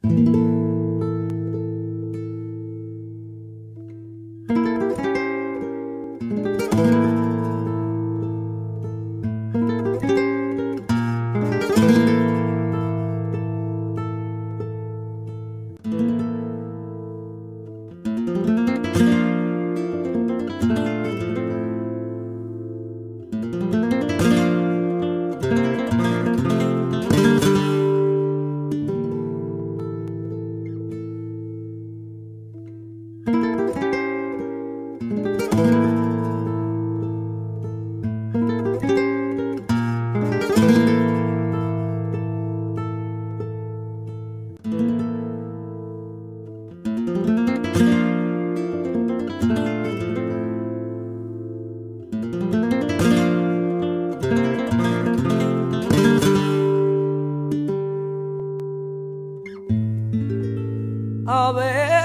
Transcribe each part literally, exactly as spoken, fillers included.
A verte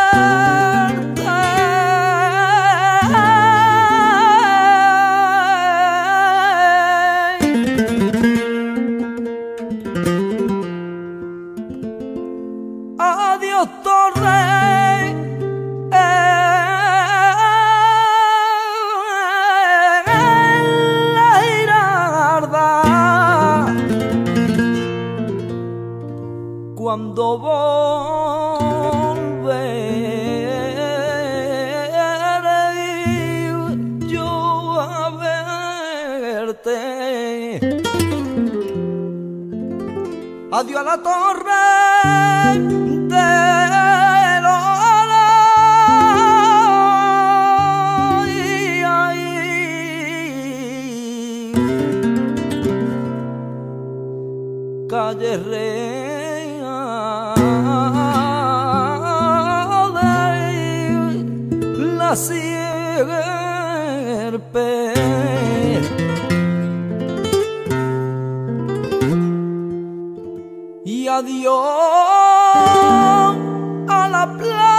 adiós torre la girarda cuando volveré yo a verte. Adiós a la torre del oro y ahí calle real de la sierpe. Y adiós a la playa